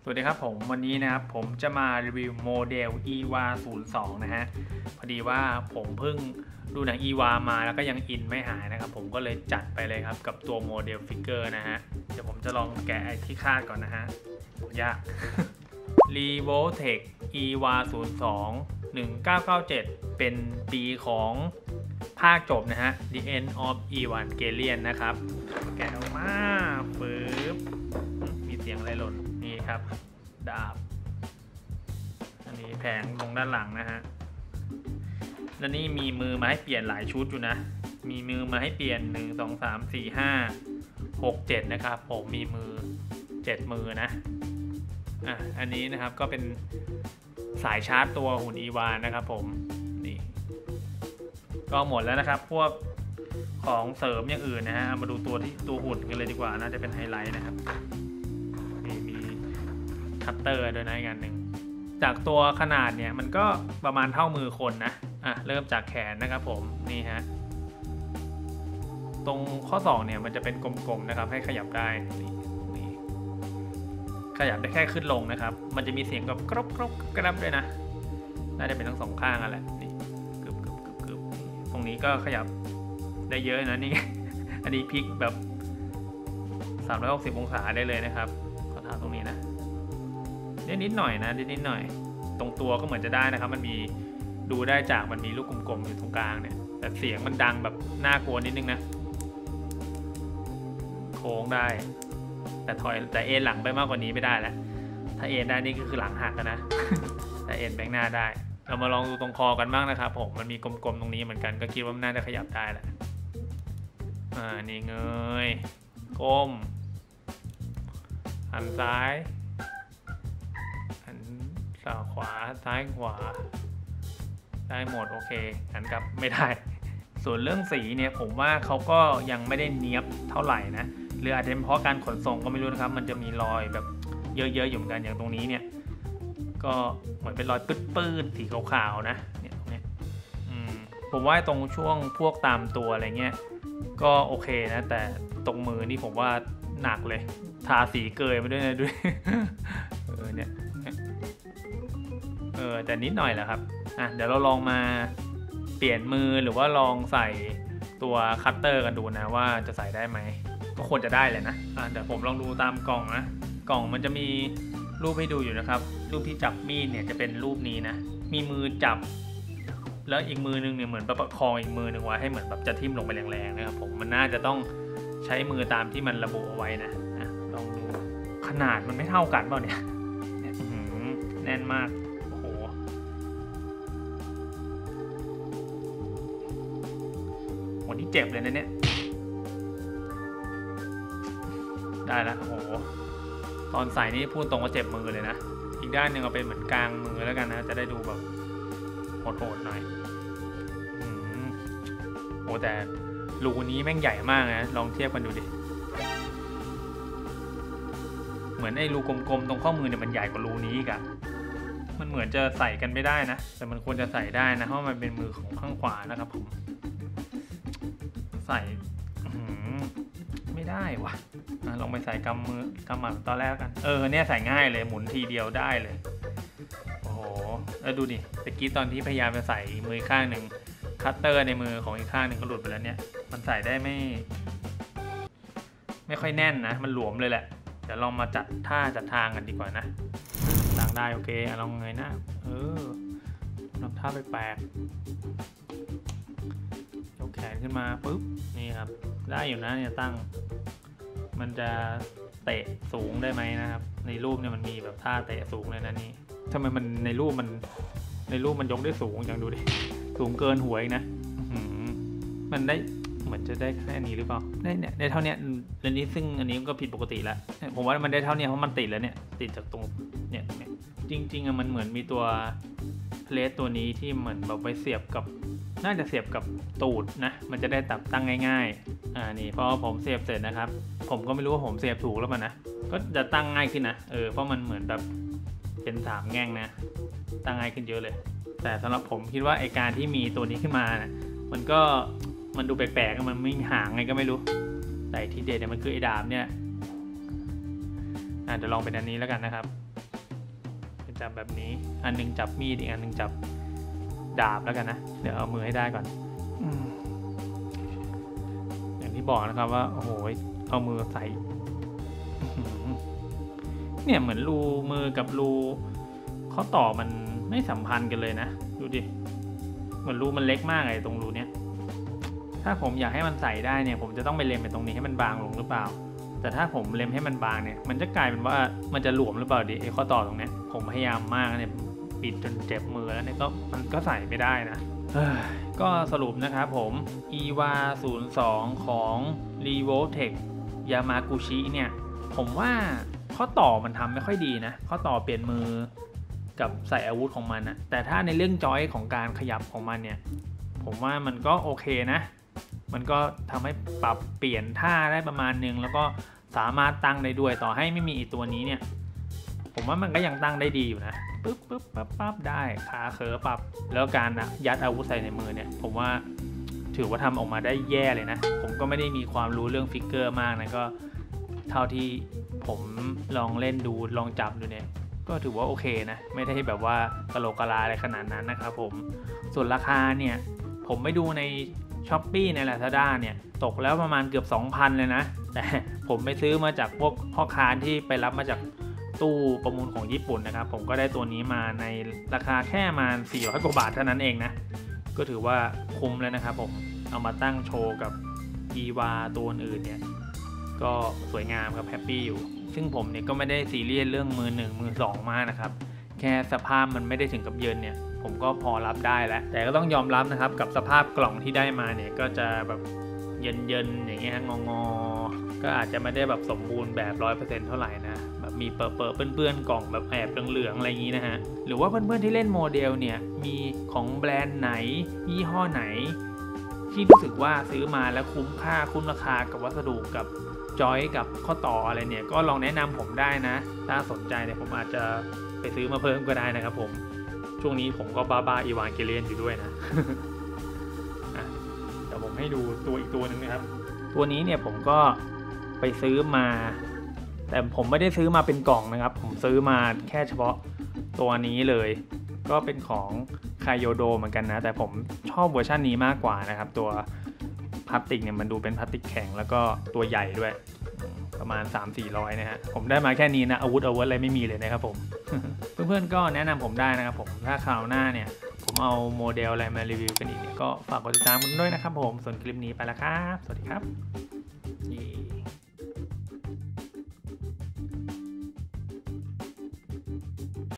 สวัสดีครับผมวันนี้นะครับผมจะมารีวิวโมเดล EVA 02นะฮะพอดีว่าผมเพิ่งดูหนัง EVA มาแล้วก็ยังอินไม่หายนะครับผมก็เลยจัดไปเลยครับกับตัวโมเดลฟิกเกอร์นะฮะเดี๋ยวผมจะลองแกะไอ้ที่คาดก่อนนะฮะยาก Revoltech EVA 02 1997เป็นปีของภาคจบนะฮะ The End of Evangelion นะครับแกะออกมาปึ๊บมีเสียงอะไรหล่นนี่ครับดาบอันนี้แผงตรงด้านหลังนะฮะแล้วนี่มีมือมาให้เปลี่ยนหลายชุดอยู่นะมีมือมาให้เปลี่ยน1 2 3 4 5 6 7นะครับผมมีมือ7มือนะอันนี้นะครับก็เป็นสายชาร์จตัวหุ่นอีวานนะครับผมนี่ก็หมดแล้วนะครับพวกของเสริมอย่างอื่นนะฮะมาดูตัวหุ่นกันเลยดีกว่าน่าจะเป็นไฮไลท์นะครับมีคัตเตอร์ด้วยนะอีกอันหนึ่งจากตัวขนาดเนี่ยมันก็ประมาณเท่ามือคนนะเริ่มจากแขนนะครับผมนี่ฮะตรงข้อ2เนี่ยมันจะเป็นกลมๆนะครับให้ขยับได้นี่ขยับได้แค่ขึ้นลงนะครับมันจะมีเสียงกับกรอบกระดับด้วยนะน่าจะเป็นทั้งสองข้างอะไรนี่กึบตรงนี้ก็ขยับได้เยอะนะนี่ อันนี้พลิกแบบ360องศาได้เลยนะครับขอถามตรงนี้นะนิดหน่อยนะนิดหน่อยตรงตัวก็เหมือนจะได้นะครับมันมีดูได้จากมันมีลูกกลมๆอยู่ตรงกลางเนี่ยแต่เสียงมันดังแบบน่ากลัวนิดนึงนะโค้งได้แต่เอ็นหลังไปมากกว่านี้ไม่ได้แล้วถ้าเอ็นได้นี่ก็คือหลังหักนะ แต่เอ็นแบงหน้าได้เรามาลองดูตรงคอกันบ้างนะครับผมมันมีกลมๆตรงนี้เหมือนกันก็คิดว่ามันน่าจะขยับได้แหละนี่เงยก้มหันซ้ายหันขวาซ้ายขวาได้หมดโอเคหันกลับไม่ได้ส่วนเรื่องสีเนี่ยผมว่าเขาก็ยังไม่ได้เนียบเท่าไหร่นะหรืออาจจะเป็นเพราะการขนส่งก็ไม่รู้นะครับมันจะมีรอยแบบเยอะๆอยู่เหมือนกันอย่างตรงนี้เนี่ยก็เหมือนเป็นรอยปื้ดๆสีขาวๆนะเนี่ยตรงนี้ผมว่าตรงช่วงพวกตามตัวอะไรเงี้ยก็โอเคนะแต่ตรงมือนี่ผมว่าหนักเลยทาสีเกยมาด้วยนะด้วยเนี่ยแต่นิดหน่อยแหละครับเดี๋ยวเราลองมาเปลี่ยนมือหรือว่าลองใส่ตัวคัตเตอร์กันดูนะว่าจะใส่ได้ไหมก็ควรจะได้เลยนะเดี๋ยวผมลองดูตามกล่องนะกล่องมันจะมีรูปให้ดูอยู่นะครับรูปที่จับมีดเนี่ยจะเป็นรูปนี้นะมีมือจับแล้วอีกมือนึงเนี่ยเหมือนประคองอีกมือนึงไว้ให้เหมือนแบบจะทิ่มลงไปแรงๆนะครับผมมันน่าจะต้องใช้มือตามที่มันระบุเอาไว้นะลองดูขนาดมันไม่เท่ากันเปล่าเนี่ยแน่นมากโอ้โหวันนี้เจ็บเลยนะเนี่ยได้แล้วโอ้โหตอนใส่นี่พูดตรงว่าเจ็บมือเลยนะอีกด้านหนึ่งเอาเป็นเหมือนกลางมือแล้วกันนะจะได้ดูแบบโหดๆหน่อยโอ้แต่รูนี้แม่งใหญ่มากนะลองเทียบกันดูดิเหมือนไอ้รูกลมๆตรงข้อมือเนี่ยมันใหญ่กว่ารูนี้อีกอะมันเหมือนจะใส่กันไม่ได้นะแต่มันควรจะใส่ได้นะเพราะมันเป็นมือของข้างขวานะครับผมใส่ไม่ได้วะลองไปใส่กำหมัดตอนแรกกันเนี่ยใส่ง่ายเลยหมุนทีเดียวได้เลยโอ้โหแล้วดูดิตะกี้ตอนที่พยายามจะใส่มือข้างหนึ่งคัตเตอร์ในมือของอีกข้างหนึ่งก็หลุดไปแล้วเนี่ยมันใส่ได้ไม่ค่อยแน่นนะมันหลวมเลยแหละเดี๋ยวลองมาจัดทางกันดีกว่านะตั้งได้โอเคลองเงยหน้าลองท่าแปลกยกแขนขึ้นมาปุ๊บนี่ครับได้อยู่นะเนี่ยตั้งมันจะเตะสูงได้ไหมนะครับในรูปเนี่ยมันมีแบบท่าเตะสูงเลยนะนี่ทำไมมันในรูปมันยกได้สูงอย่างดูดิสูงเกินหัวอีกนะมันได้เหมือนจะได้แค่นี้หรือเปล่าได้เท่านี้เรื่องนี้ซึ่งอันนี้ก็ผิดปกติแล้วผมว่ามันได้เท่านี้เพราะมันติดแล้วเนี่ยติดจากตรงเนี่ยจริงๆมันเหมือนมีตัวเพลทตัวนี้ที่เหมือนแบบไว้เสียบกับน่าจะเสียบกับตูดนะมันจะได้ตับตั้งง่ายๆนี่พอผมเสียบเสร็จนะครับผมก็ไม่รู้ว่าผมเสียบถูกแล้วมันนะก็จะตั้งง่ายขึ้นนะเพราะมันเหมือนแบบเป็น3แง่งนะตั้งง่ายขึ้นเยอะเลยแต่สำหรับผมคิดว่าไอการที่มีตัวนี้ขึ้นมานะมันดูแปลกๆมันไม่ห่างไงก็ไม่รู้แต่ที่เด็ดเนี่ยมันคือไอดาบเนี่ยเดี๋ยวลองเป็นอันนี้แล้วกันนะครับจับแบบนี้อันนึงจับมีดอีกอันนึงจับดาบแล้วกันนะเดี๋ยวเอามือให้ได้ก่อนอย่างที่บอกนะครับว่าโอ้โหเอามือใส่เนี่ยเหมือนรูมือกับรูข้อต่อมันไม่สัมพันธ์กันเลยนะดูดิเหมือนรูมันเล็กมากเลยตรงรูเนี้ยถ้าผมอยากให้มันใส่ได้เนี่ยผมจะต้องไปเล็มไปตรงนี้ให้มันบางลงหรือเปล่าแต่ถ้าผมเล็มให้มันบางเนี่ยมันจะกลายเป็นว่ามันจะหลวมหรือเปล่าดิไอ้ข้อต่อตรงเนี้ยผมพยายามมากเนี่ยปิดจนเจ็บมือแล้วเนี่ยก็มันก็ใส่ไม่ได้นะก็สรุปนะครับผม EVA 02 ของ Revoltech Yamaguchi เนี่ยผมว่าข้อต่อมันทำไม่ค่อยดีนะข้อต่อเปลี่ยนมือกับใส่อาวุธของมันนะแต่ถ้าในเรื่องจอยของการขยับของมันเนี่ยผมว่ามันก็โอเคนะมันก็ทำให้ปรับเปลี่ยนท่าได้ประมาณนึงแล้วก็สามารถตั้งได้ด้วยต่อให้ไม่มีอีตัวนี้เนี่ยผมว่ามันก็ยังตั้งได้ดีอยู่นะปึ๊บปั๊บได้ขาเขอปรับแล้วการยัดอาวุธใส่ในมือเนี่ยผมว่าถือว่าทำออกมาได้แย่เลยนะผมก็ไม่ได้มีความรู้เรื่องฟิกเกอร์มากนะก็เท่าที่ผมลองเล่นดูลองจับดูเนี่ยก็ถือว่าโอเคนะไม่ได้แบบว่ากะโหลกกะลาอะไรขนาดนั้นนะครับผมส่วนราคาเนี่ยผมไม่ดูใน Shopee ใน Lazada เนี่ยตกแล้วประมาณเกือบ 2,000 เลยนะแต่ผมไปซื้อมาจากพวกพ่อค้าที่ไปรับมาจากตู้ประมูลของญี่ปุ่นนะครับผมก็ได้ตัวนี้มาในราคาแค่มา400 กว่าบาทเท่านั้นเองนะก็ถือว่าคุ้มเลยนะครับผมเอามาตั้งโชว์กับ EVA ตัวอื่นเนี่ยก็สวยงามครับแฮปปี้อยู่ซึ่งผมเนี่ยก็ไม่ได้ซีเรียสเรื่องมือ1มือ2มากนะครับแค่สภาพมันไม่ได้ถึงกับเยินเนี่ยผมก็พอรับได้แล้วแต่ก็ต้องยอมรับนะครับกับสภาพกล่องที่ได้มาเนี่ยก็จะแบบเยินอย่างเงี้ยงอก็อาจจะไม่ได้แบบสมบูรณ์แบบ 100% เท่าไหร่นะแบบมีเปิดเปื้อนกล่องแบบแอบเหลืองๆอะไรอย่างนี้นะฮะหรือว่าเพื่อนๆที่เล่นโมเดลเนี่ยมีของแบรนด์ไหนยี่ห้อไหนที่รู้สึกว่าซื้อมาแล้วคุ้มราคากับวัสดุกับจอยกับข้อต่ออะไรเนี่ยก็ลองแนะนำผมได้นะถ้าสนใจเนี่ยผมอาจจะไปซื้อมาเพิ่มก็ได้นะครับผมช่วงนี้ผมก็บ้าอีวานเกเลียนอยู่ด้วยนะ เดี๋ยวผมให้ดูตัวอีกตัวหนึ่งนะครับตัวนี้เนี่ยผมก็ไปซื้อมาแต่ผมไม่ได้ซื้อมาเป็นกล่องนะครับผมซื้อมาแค่เฉพาะตัวนี้เลยก็เป็นของไคโยโดเหมือนกันนะแต่ผมชอบเวอร์ชันนี้มากกว่านะครับตัวพลาสติกเนี่ยมันดูเป็นพลาสติกแข็งแล้วก็ตัวใหญ่ด้วยประมาณ 300-400 นะฮะผมได้มาแค่นี้นะอาวุธอะไรไม่มีเลยนะครับผม เพื่อนๆก็แนะนำผมได้นะครับผมถ้าคราวหน้าเนี่ยผมเอาโมเดลอะไรมารีวิวกันอีกเนี่ยก็ฝากกดติดตามกันด้วยนะครับผมส่วนคลิปนี้ไปแล้วครับสวัสดีครับ